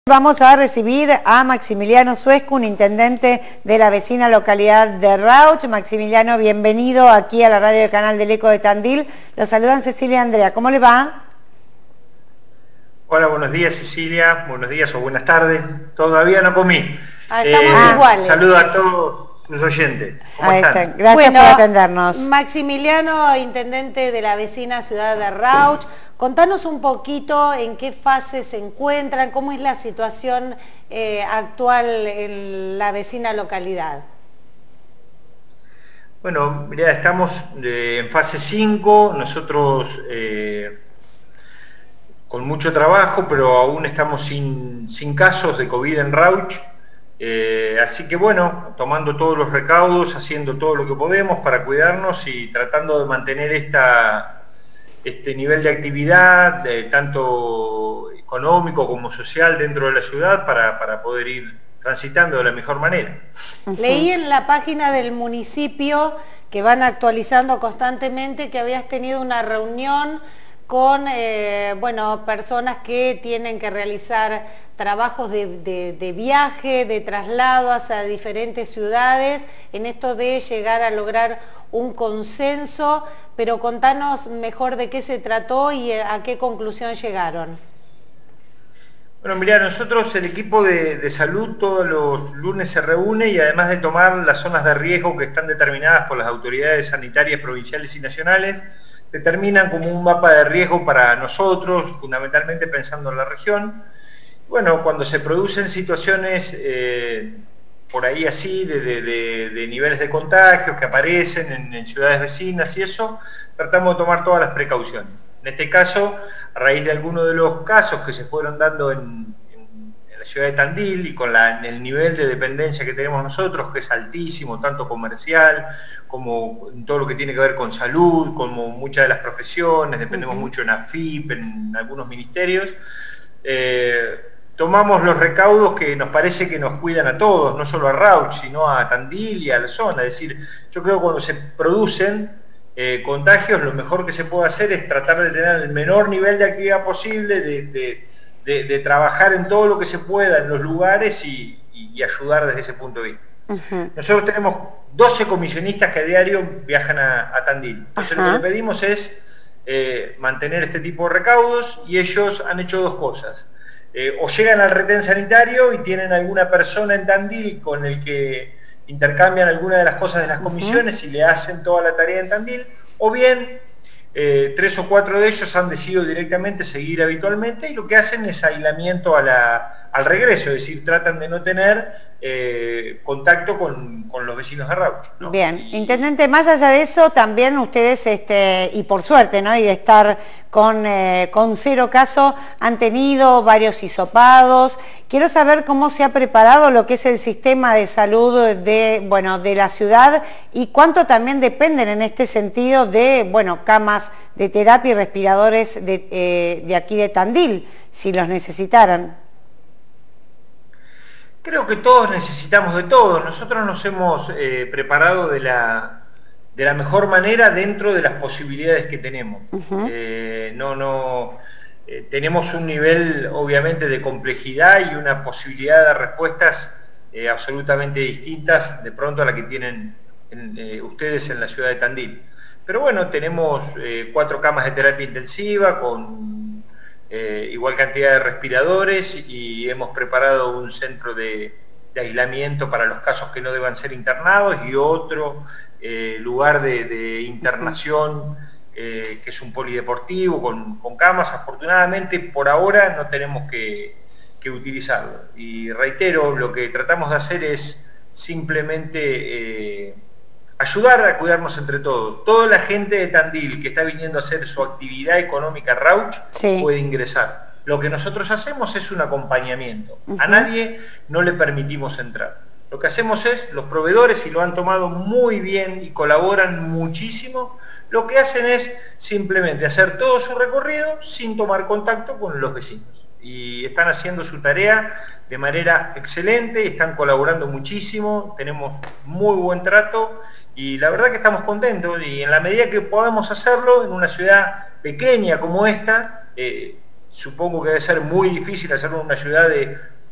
Vamos a recibir a Maximiliano Suescu, un intendente de la vecina localidad de Rauch. Maximiliano, bienvenido aquí a la radio del Canal del Eco de Tandil. Los saludan Cecilia y Andrea. ¿Cómo le va? Hola, buenos días Cecilia, buenos días o buenas tardes. Todavía no comí. Estamos iguales. Saludo a todos sus oyentes. ¿Cómo están? Gracias por atendernos. Maximiliano, intendente de la vecina ciudad de Rauch, contanos un poquito en qué fase se encuentran, cómo es la situación actual en la vecina localidad. Bueno, mirá, estamos en fase 5, nosotros con mucho trabajo, pero aún estamos sin casos de COVID en Rauch. Así que bueno, tomando todos los recaudos, haciendo todo lo que podemos para cuidarnos y tratando de mantener este nivel de actividad, tanto económico como social dentro de la ciudad para poder ir transitando de la mejor manera. Leí en la página del municipio que van actualizando constantemente que habías tenido una reunión con personas que tienen que realizar trabajos de viaje, de traslado hacia diferentes ciudades, en esto de llegar a lograr un consenso, pero contanos mejor de qué se trató y a qué conclusión llegaron. Bueno, mirá, nosotros el equipo de salud todos los lunes se reúne y además de tomar las zonas de riesgo que están determinadas por las autoridades sanitarias provinciales y nacionales, determinan como un mapa de riesgo para nosotros, fundamentalmente pensando en la región. Bueno, cuando se producen situaciones por ahí así, de niveles de contagios que aparecen en ciudades vecinas y eso, tratamos de tomar todas las precauciones. En este caso, a raíz de algunos de los casos que se fueron dando en la ciudad de Tandil y con el nivel de dependencia que tenemos nosotros, que es altísimo, tanto comercial como en todo lo que tiene que ver con salud, como muchas de las profesiones, dependemos mucho en AFIP, en algunos ministerios, tomamos los recaudos que nos parece que nos cuidan a todos, no solo a Rauch, sino a Tandil y a la zona. Es decir, yo creo que cuando se producen contagios, lo mejor que se puede hacer es tratar de tener el menor nivel de actividad posible, de trabajar en todo lo que se pueda en los lugares y ayudar desde ese punto de vista. Nosotros tenemos 12 comisionistas que a diario viajan a Tandil. Entonces lo que le pedimos es mantener este tipo de recaudos y ellos han hecho dos cosas. O llegan al retén sanitario y tienen alguna persona en Tandil con el que intercambian alguna de las cosas de las comisiones y le hacen toda la tarea en Tandil, o bien 3 o 4 de ellos han decidido directamente seguir habitualmente y lo que hacen es aislamiento al regreso, es decir, tratan de no tener contacto con los vecinos de Rauch, ¿no? Bien, intendente, más allá de eso, también ustedes, y por suerte, ¿no? Y de estar con 0 casos, han tenido varios hisopados. Quiero saber cómo se ha preparado lo que es el sistema de salud de la ciudad y cuánto también dependen en este sentido de, camas de terapia y respiradores de aquí de Tandil, si los necesitaran. Creo que todos necesitamos de todo. Nosotros nos hemos preparado de la mejor manera dentro de las posibilidades que tenemos. Tenemos un nivel obviamente de complejidad y una posibilidad de respuestas absolutamente distintas de pronto a la que tienen ustedes en la ciudad de Tandil. Pero bueno, tenemos 4 camas de terapia intensiva con igual cantidad de respiradores y hemos preparado un centro de aislamiento para los casos que no deban ser internados y otro lugar de internación que es un polideportivo con camas. Afortunadamente por ahora no tenemos que utilizarlo y reitero, lo que tratamos de hacer es simplemente ayudar a cuidarnos entre todos. Toda la gente de Tandil que está viniendo a hacer su actividad económica Rauch puede ingresar. Lo que nosotros hacemos es un acompañamiento. A nadie no le permitimos entrar. Lo que hacemos es, los proveedores, y lo han tomado muy bien y colaboran muchísimo, lo que hacen es simplemente hacer todo su recorrido sin tomar contacto con los vecinos. Y están haciendo su tarea de manera excelente, están colaborando muchísimo, tenemos muy buen trato y la verdad que estamos contentos y en la medida que podamos hacerlo en una ciudad pequeña como esta, supongo que debe ser muy difícil hacerlo en una ciudad de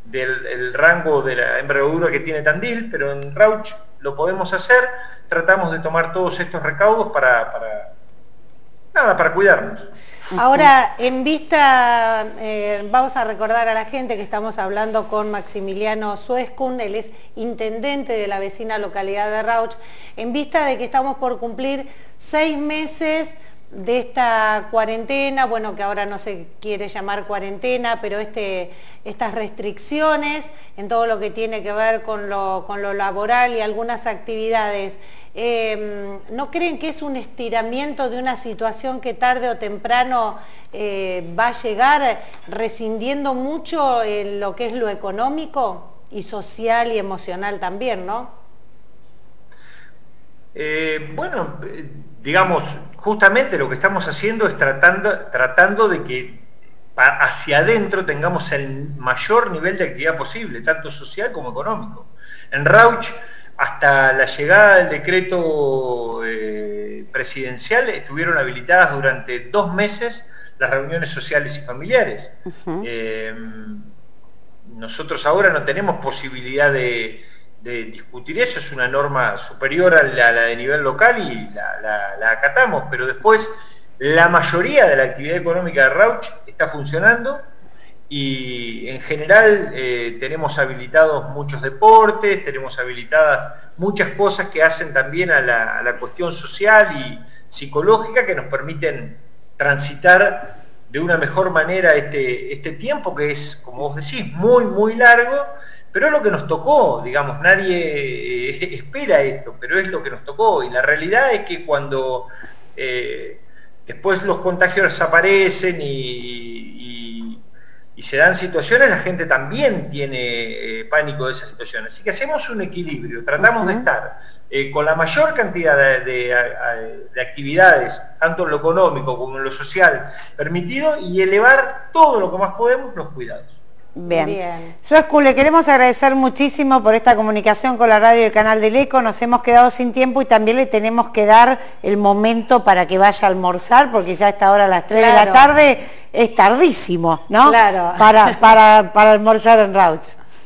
del rango de la envergadura que tiene Tandil, pero en Rauch lo podemos hacer. Tratamos de tomar todos estos recaudos para cuidarnos. Ahora, en vista, vamos a recordar a la gente que estamos hablando con Maximiliano Suescun, él es intendente de la vecina localidad de Rauch, en vista de que estamos por cumplir 6 meses de esta cuarentena, bueno, que ahora no se quiere llamar cuarentena, pero estas restricciones en todo lo que tiene que ver con lo laboral y algunas actividades. ¿No creen que es un estiramiento de una situación que tarde o temprano va a llegar rescindiendo mucho en lo que es lo económico y social y emocional también, ¿no? Bueno, digamos, justamente lo que estamos haciendo es tratando de que hacia adentro tengamos el mayor nivel de actividad posible, tanto social como económico. En Rauch, hasta la llegada del decreto presidencial, estuvieron habilitadas durante 2 meses las reuniones sociales y familiares. Nosotros ahora no tenemos posibilidad de discutir eso, es una norma superior a la de nivel local y la acatamos, pero después la mayoría de la actividad económica de Rauch está funcionando. Y en general tenemos habilitados muchos deportes, tenemos habilitadas muchas cosas que hacen también a la cuestión social y psicológica, que nos permiten transitar de una mejor manera este tiempo, que es, como vos decís, muy, muy largo, pero es lo que nos tocó, digamos, nadie espera esto, pero es lo que nos tocó. Y la realidad es que cuando después los contagios aparecen y se dan situaciones, la gente también tiene pánico de esas situaciones. Así que hacemos un equilibrio, tratamos de estar con la mayor cantidad de actividades, tanto en lo económico como en lo social, permitido, y elevar todo lo que más podemos los cuidados. Bien. Suescun, le queremos agradecer muchísimo por esta comunicación con la radio y el canal del Eco. Nos hemos quedado sin tiempo y también le tenemos que dar el momento para que vaya a almorzar, porque ya a esta hora, a las 3 de la tarde, es tardísimo, ¿no? Claro. Para almorzar en Rauch.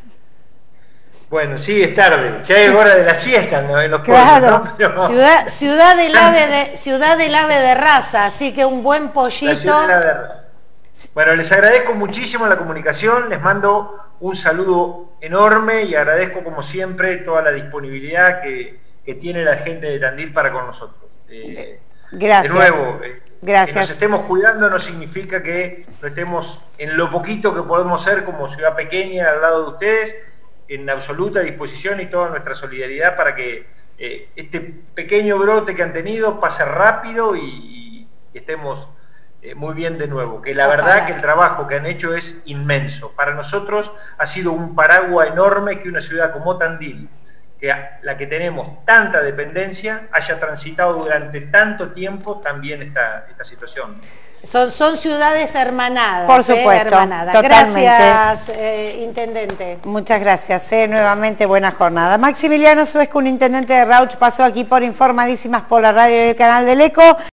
Bueno, sí, es tarde, ya es hora de la siesta, ¿no? En los claro. pueblos, ¿no? Pero... Ciudad del ave de raza, así que un buen pollito. Bueno, les agradezco muchísimo la comunicación, les mando un saludo enorme y agradezco como siempre toda la disponibilidad que tiene la gente de Tandil para con nosotros. Gracias. De nuevo, gracias. Que nos estemos cuidando no significa que no estemos en lo poquito que podemos ser como ciudad pequeña al lado de ustedes, en absoluta disposición y toda nuestra solidaridad para que este pequeño brote que han tenido pase rápido y estemos muy bien de nuevo, que la verdad que el trabajo que han hecho es inmenso. Para nosotros ha sido un paraguas enorme que una ciudad como Tandil, la que tenemos tanta dependencia, haya transitado durante tanto tiempo también esta situación. Son ciudades hermanadas. Por supuesto, hermanadas. Totalmente. Gracias, intendente. Muchas gracias, nuevamente buena jornada. Maximiliano Suescun, intendente de Rauch, pasó aquí por Informadísimas por la radio y el canal del Eco.